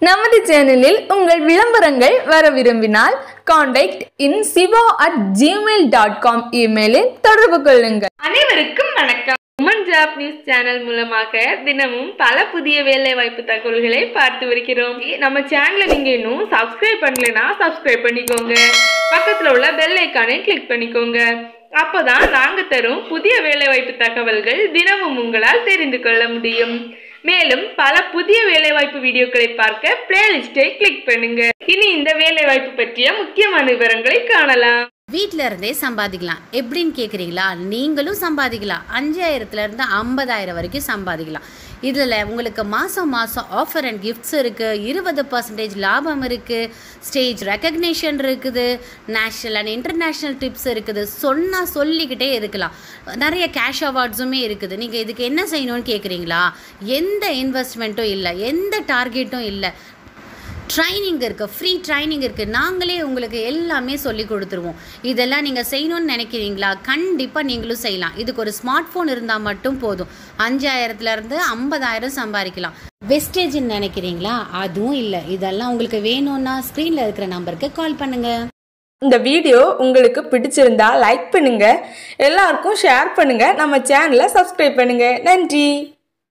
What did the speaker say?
நமது சேனலில் உங்கள் விளம்பரங்கள் வர விரும்பினால் கான்டாக்ட் இன் siva@gmail.com இமெயிலில் தொடர்பு கொள்ளுங்கள். அனைவருக்கும் வணக்கம். உமன் ஜாப் நியூஸ் சேனல் மூலமாக தினமும் பல புதிய வேலை வாய்ப்பு தகவல்களை பார்த்து வருகிறோம். நம்ம சேனலை நீங்க இன்னும் சப்ஸ்கிரைப் பண்ணலைன்னா சப்ஸ்கிரைப் பண்ணிக்கோங்க. பக்கத்துல உள்ள பெல் ஐக்கானை கிளிக் பண்ணிக்கோங்க. அப்போதான் நாங்க தரும் புதிய வேலை வாய்ப்பு தகவல்கள் தினமும் உங்களால் தெரிந்து கொள்ள முடியும். மேலும் பல புதிய வேலைவாய்ப்பு வீடியோக்களை பார்க்க பிளேலிஸ்டை கிளிக் பண்ணுங்க. இனி இந்த வேலைவாய்ப்பு பற்றிய முக்கியமான விவரங்களை காணலாம். வீட்டில இருந்தே சம்பாதிக்கலாம். எப்படின்னு கேட்குறீங்களா? நீங்களும் சம்பாதிக்கலாம். 5000 50,000 வரைக்கும் சம்பாதிக்கலாம். இதில் உங்களுக்கு மாதம் ஆஃபர் அண்ட் கிஃப்ட்ஸ் இருக்குது. 20% லாபம் இருக்குது. ஸ்டேஜ் ரெக்கக்னேஷன் இருக்குது. நேஷ்னல் அண்ட் இன்டர்நேஷ்னல் டிப்ஸ் இருக்குது. சொல்லிக்கிட்டே இருக்கலாம். நிறைய கேஷ் அவார்ட்ஸுமே இருக்குது. நீங்கள் இதுக்கு என்ன செய்யணும்னு கேட்குறீங்களா? எந்த இன்வெஸ்ட்மெண்ட்டும் இல்லை, எந்த டார்கெட்டும் இல்லை. ட்ரைனிங் இருக்குது, ஃப்ரீ ட்ரைனிங் இருக்குது. நாங்களே உங்களுக்கு எல்லாமே சொல்லி கொடுத்துருவோம். இதெல்லாம் நீங்கள் செய்யணும்னு நினைக்கிறீங்களா? கண்டிப்பாக நீங்களும் செய்யலாம். இதுக்கு ஒரு ஸ்மார்ட் ஃபோன் இருந்தால் மட்டும் போதும். 5000 50,000 சம்பாதிக்கலாம். வெஸ்டேஜ்ன்னு நினைக்கிறீங்களா? அதுவும் இல்லை. இதெல்லாம் உங்களுக்கு வேணும்னா ஸ்க்ரீனில் இருக்கிற நம்பருக்கு கால் பண்ணுங்கள். இந்த வீடியோ உங்களுக்கு பிடிச்சிருந்தா லைக் பண்ணுங்க, எல்லாருக்கும் ஷேர் பண்ணுங்க, நம்ம சேனலை சப்ஸ்கிரைப் பண்ணுங்க. நன்றி.